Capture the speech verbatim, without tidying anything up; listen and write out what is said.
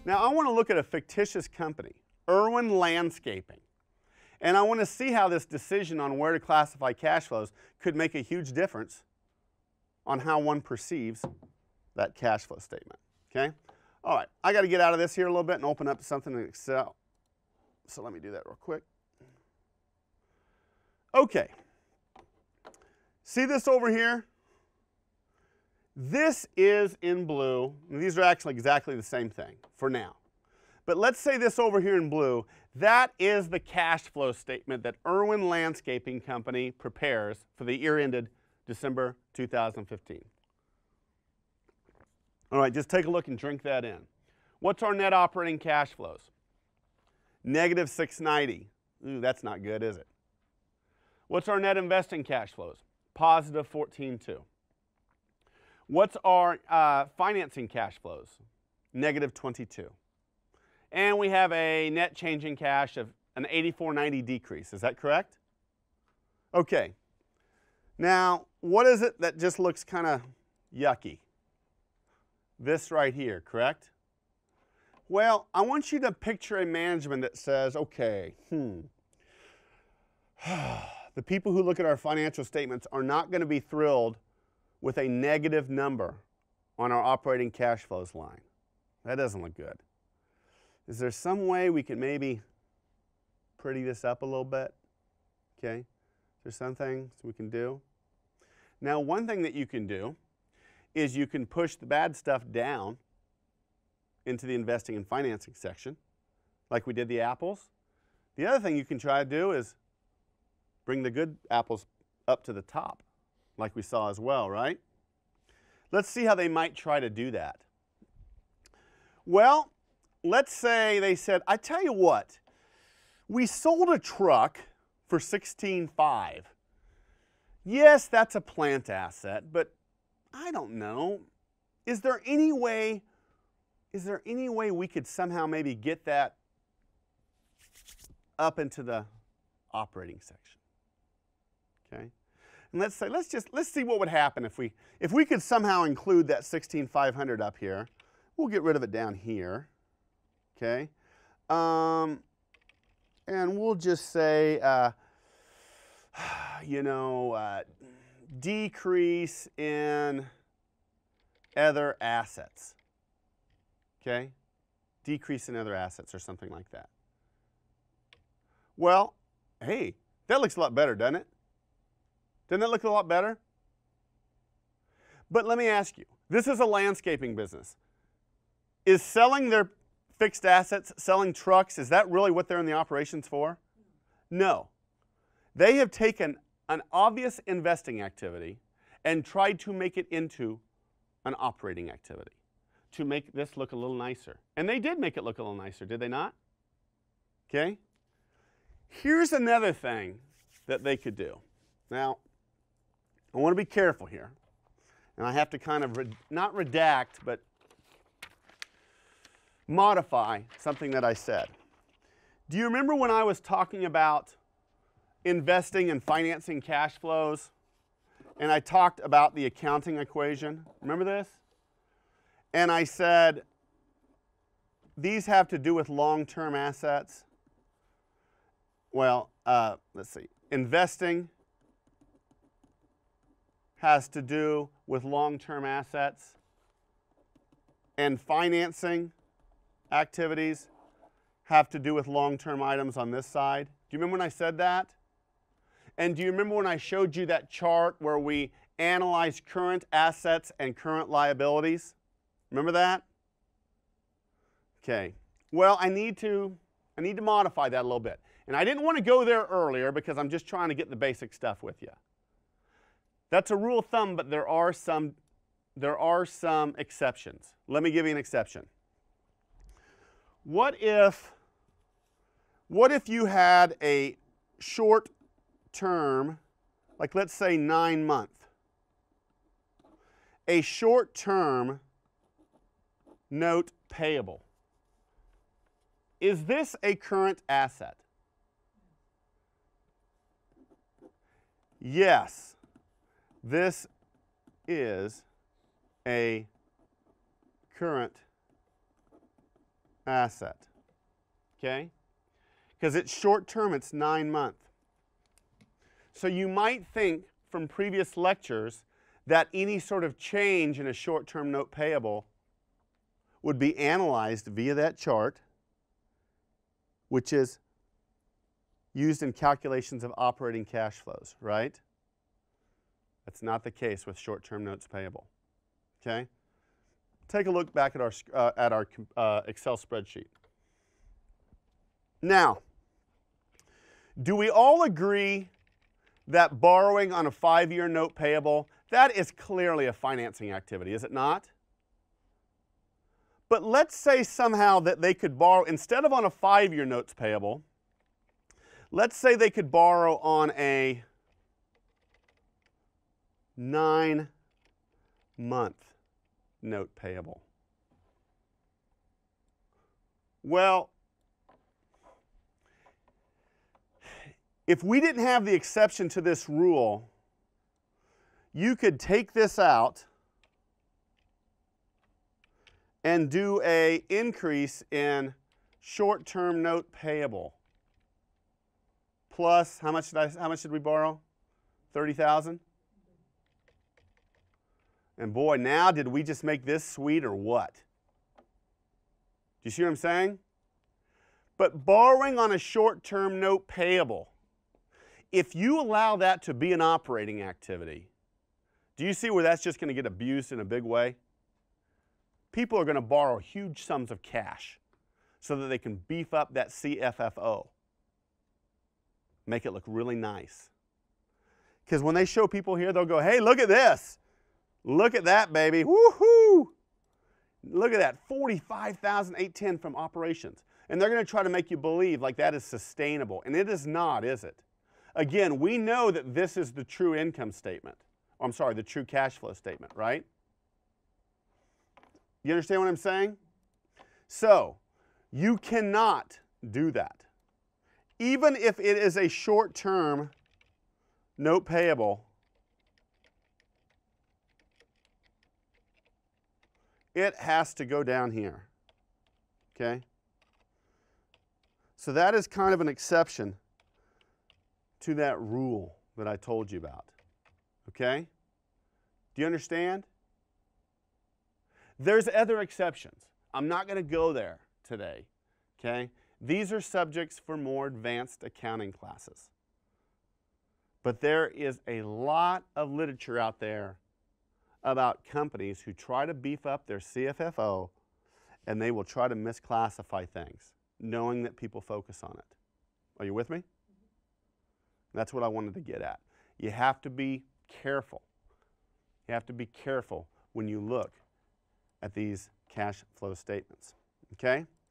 Now I want to look at a fictitious company, Irwin Landscaping, and I want to see how this decision on where to classify cash flows could make a huge difference on how one perceives that cash flow statement, okay? All right, I got to get out of this here a little bit and open up something in Excel. So let me do that real quick. Okay, see this over here? This is in blue, and these are actually exactly the same thing for now. But let's say this over here in blue, that is the cash flow statement that Irwin Landscaping Company prepares for the year ended December two thousand fifteen. All right, just take a look and drink that in. What's our net operating cash flows? Negative six ninety. Ooh, that's not good, is it? What's our net investing cash flows? Positive fourteen two. What's our uh, financing cash flows? Negative twenty-two. And we have a net change in cash of an eighty-four ninety decrease. Is that correct? Okay. Now, what is it that just looks kind of yucky? This right here, correct? Well, I want you to picture a management that says, okay, hmm, the people who look at our financial statements are not going to be thrilled with a negative number on our operating cash flows line. That doesn't look good. Is there some way we can maybe pretty this up a little bit? Okay, is there some things we can do? Now, one thing that you can do is you can push the bad stuff down into the investing and financing section, like we did the apples. The other thing you can try to do is bring the good apples up to the top, like we saw as well, right? Let's see how they might try to do that. Well, let's say they said, I tell you what, we sold a truck for sixteen five. Yes, that's a plant asset, but I don't know. Is there any way, is there any way we could somehow maybe get that up into the operating section? Okay? And let's say, let's just, let's see what would happen if we, if we could somehow include that sixteen five hundred up here. We'll get rid of it down here, okay? Um, and we'll just say, uh, you know, uh, decrease in other assets, okay? Decrease in other assets or something like that. Well, hey, that looks a lot better, doesn't it? Doesn't that look a lot better? But let me ask you, this is a landscaping business. Is selling their fixed assets, selling trucks, is that really what they're in the operations for? No. They have taken an obvious investing activity and tried to make it into an operating activity to make this look a little nicer. And they did make it look a little nicer, did they not? Okay? Here's another thing that they could do. Now, I want to be careful here. And I have to kind of, red- not redact, but modify something that I said. Do you remember when I was talking about investing and financing cash flows, and I talked about the accounting equation? Remember this? And I said, these have to do with long-term assets. Well, uh, let's see. Investing has to do with long-term assets, and financing activities have to do with long-term items on this side. Do you remember when I said that? And do you remember when I showed you that chart where we analyzed current assets and current liabilities? Remember that? Okay. Well, I need to, I need to modify that a little bit. And I didn't want to go there earlier because I'm just trying to get the basic stuff with you. That's a rule of thumb, but there are some, there are some exceptions. Let me give you an exception. What if, what if you had a short term, like let's say nine month, a short term note payable? Is this a current asset? Yes, this is a current asset, okay? Because it's short term, it's nine month. So you might think from previous lectures that any sort of change in a short-term note payable would be analyzed via that chart, which is used in calculations of operating cash flows, right? That's not the case with short-term notes payable, okay? Take a look back at our, uh, at our uh, Excel spreadsheet. Now, do we all agree that borrowing on a five-year note payable, that is clearly a financing activity, is it not? But let's say somehow that they could borrow, instead of on a five-year notes payable, let's say they could borrow on a nine-month note payable. Well, if we didn't have the exception to this rule, you could take this out and do a increase in short-term note payable. Plus, how much did I, how much did we borrow? thirty thousand? And boy, now did we just make this sweet or what? Do you see what I'm saying? But borrowing on a short-term note payable, if you allow that to be an operating activity, do you see where that's just going to get abused in a big way? People are going to borrow huge sums of cash so that they can beef up that C F F O. Make it look really nice. Because when they show people here, they'll go, hey, look at this. Look at that, baby. Woohoo! Look at that, forty-five thousand eight hundred ten from operations. And they're going to try to make you believe like that is sustainable. And it is not, is it? Again, we know that this is the true income statement. Oh, I'm sorry, the true cash flow statement, right? You understand what I'm saying? So, you cannot do that. Even if it is a short-term note payable, it has to go down here, okay? So that is kind of an exception to that rule that I told you about, okay? Do you understand? There's other exceptions. I'm not going to go there today, okay? These are subjects for more advanced accounting classes. But there is a lot of literature out there about companies who try to beef up their C F F O and they will try to misclassify things, knowing that people focus on it. Are you with me? That's what I wanted to get at. You have to be careful. You have to be careful when you look at these cash flow statements, okay?